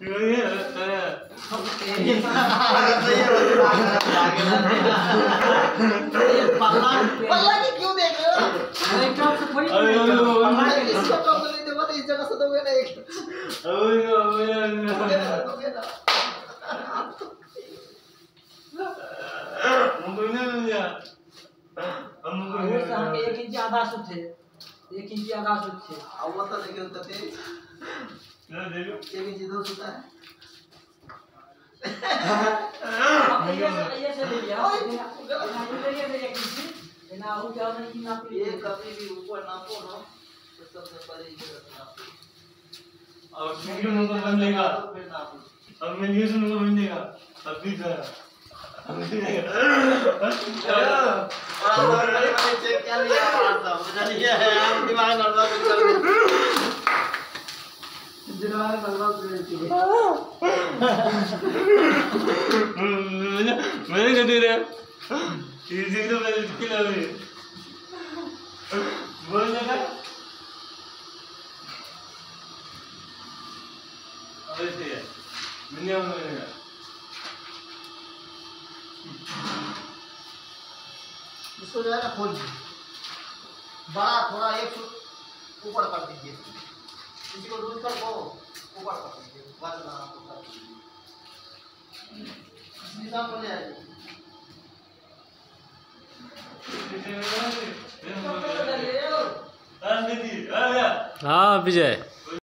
पल्ला की क्यों देख रहे हो? अरे कब से थोड़ी इसको कब नहीं दे इस जगह से दोगे ना एक एक इंच आधा सुत है 1 इंच आधा सुत है अब बता देखे होता थे ना देखो 1 इंच दो सुता है ये से ले लिया ना वो क्या नहीं ना ये कभी भी ऊपर ना पड़ो तो सबसे पहले ये रखना और वीडियो नंबर बन लेगा अब मैं ये नंबर बन लेगा अभी सर अभी और मैंने चेक कर लिया समझ लिया है आप दिमाग नर्वस कर दिमाग नर्वस मैंने कह दिया इजी तो मैं किला है बोल लगा अबे से मैंने इसको जो है ना खोल बड़ा थोड़ा एक ऊपर कर दीजिए इसको दूर कर वो ऊपर कर दीजिए बस ना ऊपर निशान हो जाएगा हाँ विजय